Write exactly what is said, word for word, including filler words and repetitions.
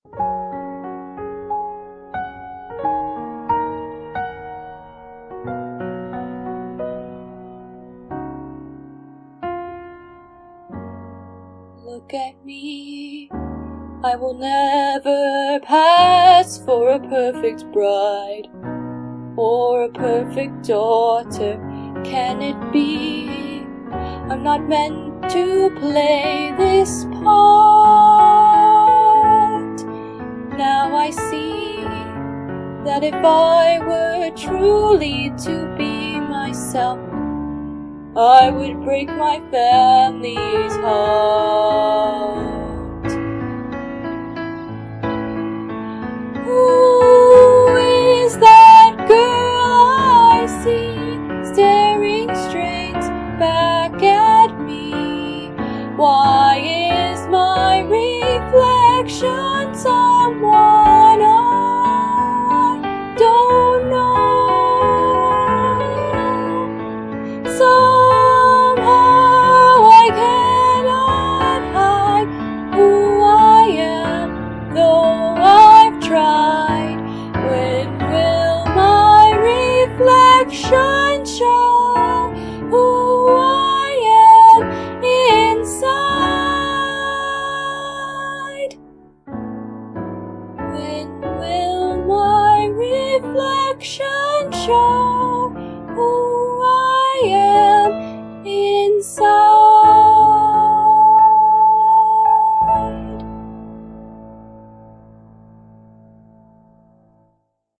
Look at me, I will never pass for a perfect bride or a perfect daughter. Can it be? I'm not meant to play this part. Now I see that if I were truly to be myself, I would break my family's heart. Who is that girl I see staring straight back at me? Why is my reflection someone I don't know? Somehow I cannot hide who I am, though I've tried. When will my reflection show who I am inside? When will my reflection show who